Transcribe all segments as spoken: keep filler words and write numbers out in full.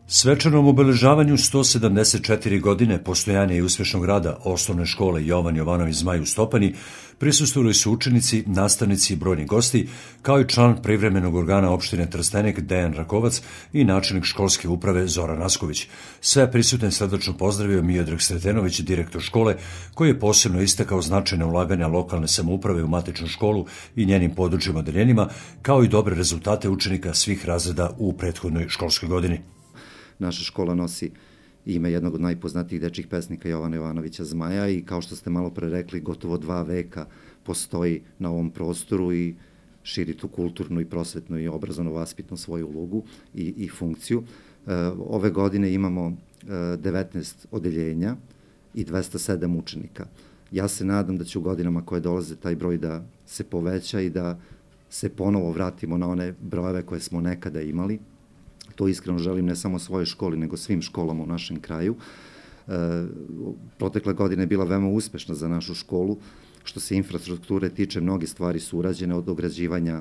Svečanom obeležavanju sto sedamdeset četiri godine postojanja i uspešnog rada Osnovne škole Jovan Jovanović Zmaj u Stopani prisustvovali su učenici, nastavnici i brojni gosti, kao i član privremenog organa opštine Trstenik Dejan Rakovac i načelnik školske uprave Zoran Asković. Sve prisutne srdačno pozdravio Miodrag Sretenović, direktor škole, koji je posebno istakao značajne ulaganja lokalne samouprave u matičnu školu i njenim područjima odeljenjima, kao i dobre rezultate učenika svih razreda u prethodnoj školskoj godini. Naša škola nosi ime jednog od najpoznatijih dečjih pesnika Jovana Jovanovića Zmaja i kao što ste malo pre rekli, gotovo dva veka postoji na ovom prostoru i širi tu kulturnu i prosvetnu i obrazovno-vaspitnu svoju ulogu i, i funkciju. E, ove godine imamo e, devetnaest odeljenja i dvesta sedam učenika. Ja se nadam da će u godinama koje dolaze taj broj da se poveća i da se ponovo vratimo na one brojeve koje smo nekada imali. To iskreno želim ne samo svojoj školi, nego svim školama u našem kraju. E, protekla godina je bila veoma uspešna za našu školu. Što se infrastrukture tiče, mnoge stvari su urađene, od ograđivanja e,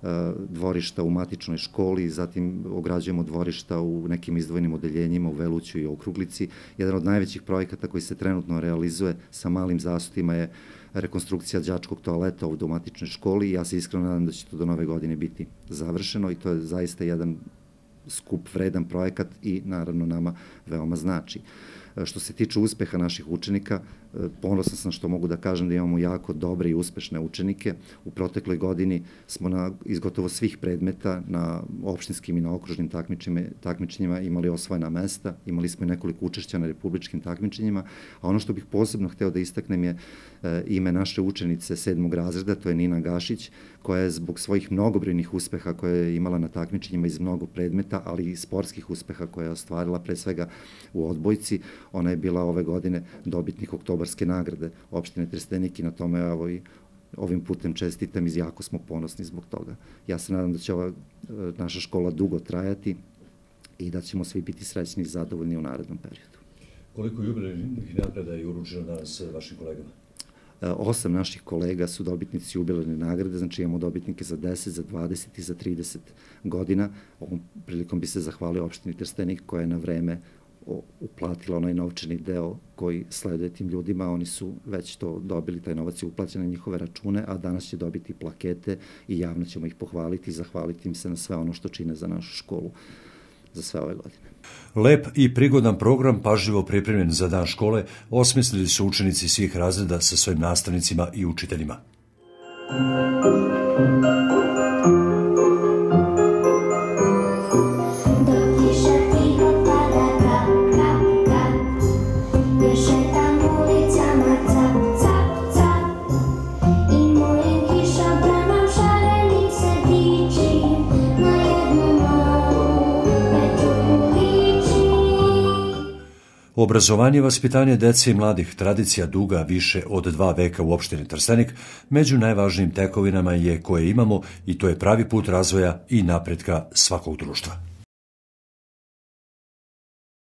dvorišta u matičnoj školi, zatim ograđujemo dvorišta u nekim izdvojenim odeljenjima u Veluću i Okruglici. Jedan od najvećih projekata koji se trenutno realizuje sa malim zasutima je rekonstrukcija đačkog toaleta ovde u matičnoj školi i ja se iskreno nadam da će to do nove godine biti završeno i to je zaista jedan skup vredan projekat i naravno nama veoma znači. Što se tiče uspeha naših učenika, ponosan sam što mogu da kažem da imamo jako dobre i uspešne učenike. U protekloj godini smo na, iz gotovo svih predmeta na opštinskim i na okružnim takmičenjima imali osvojena mesta, imali smo i nekoliko učešća na republičkim takmičenjima, a ono što bih posebno hteo da istaknem je e, ime naše učenice sedmog razreda, to je Nina Gašić, koja je zbog svojih mnogobrojnih uspeha koje je imala na takmičenjima iz mnogo predmeta, ali i sportskih uspeha koje je ostvarila pre svega u odbojci. Ona je bila ove godine dobitnik oktobarske nagrade opštine Trstenik i na tome evo i ovim putem čestitam i jako smo ponosni zbog toga. Ja se nadam da će ova naša škola dugo trajati i da ćemo svi biti srećni i zadovoljni u narednom periodu. Koliko jubilejnih nagrada je uručeno danas vašim kolegama? Osam naših kolega su dobitnici jubilejne nagrade, znači imamo dobitnike za deset, za dvadeset i za trideset godina. Ovom prilikom bi se zahvalio opštini Trstenik koja je na vreme uplatila onaj novčani deo koji sleduje tim ljudima. Oni su već to dobili, taj novac je uplaćen na njihove račune, a danas će dobiti plakete i javno ćemo ih pohvaliti i zahvaliti im se na sve ono što čine za našu školu za sve ove godine. Lep i prigodan program, pažljivo pripremljen za dan škole, osmislili su učenici svih razreda sa svojim nastavnicima i učiteljima. Obrazovanje i vaspitanje dece i mladih, tradicija duga više od dva veka u opštini Trstenik, među najvažnijim tekovinama je koje imamo i to je pravi put razvoja i napretka svakog društva.